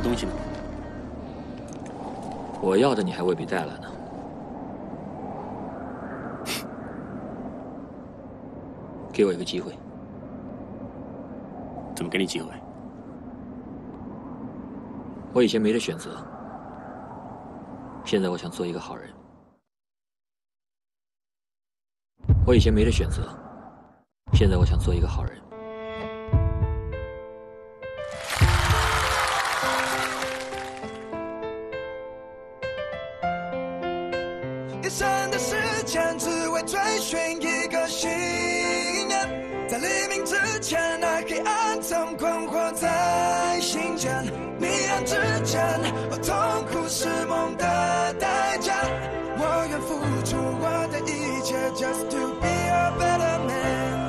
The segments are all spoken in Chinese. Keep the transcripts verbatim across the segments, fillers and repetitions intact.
东西吗？ 我要的你还未必带来呢。给我一个机会。 怎么给你机会？ 我以前没得选择，现在我想做一个好人。我以前没得选择，现在我想做一个好人。 一生的时间只为追寻一个信念，在黎明之前，那黑暗曾困惑在心间。明暗之间，哦，痛苦是梦的代价。我愿付出我的一切 ，just to be a better man。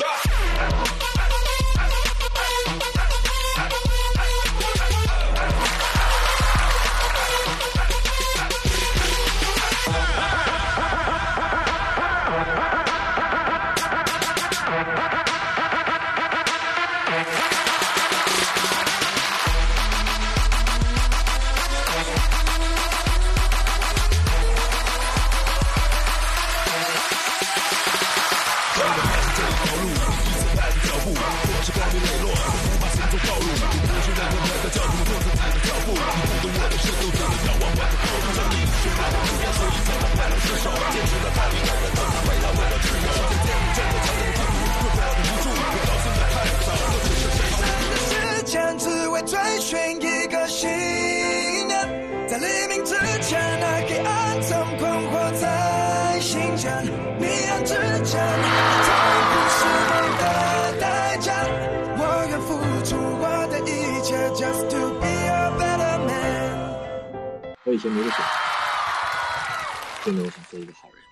我以前没得选择，现在我想做一个好人。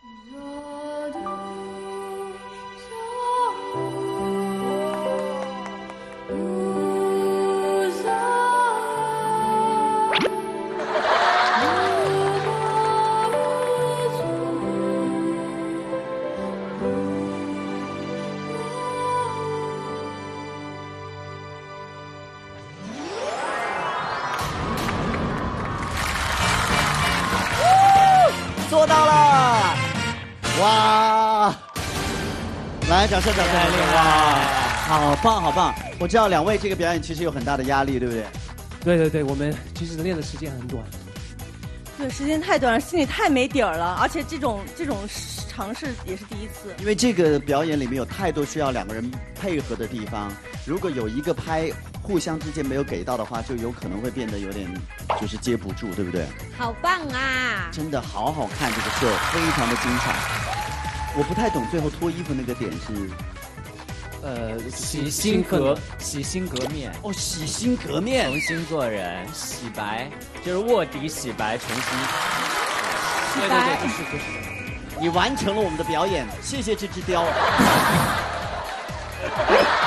做到了！哇！来，掌声，掌声！哇，好棒，好棒！我知道两位这个表演其实有很大的压力，对不对？ 对对对，我们其实练的时间很短。 对，时间太短了，心里太没底儿了，而且这种这种尝试也是第一次。 因为这个表演里面有太多需要两个人配合的地方，如果有一个拍互相之间没有给到的话，就有可能会变得有点就是接不住，对不对？ 好棒啊！ 真的好好看这个秀，非常的精彩。我不太懂最后脱衣服那个点是， 呃，洗心革洗心革面哦，洗心革面， 重新做人，洗白就是卧底洗白，重新。 对对对，就是就是。你完成了我们的表演，谢谢这只雕。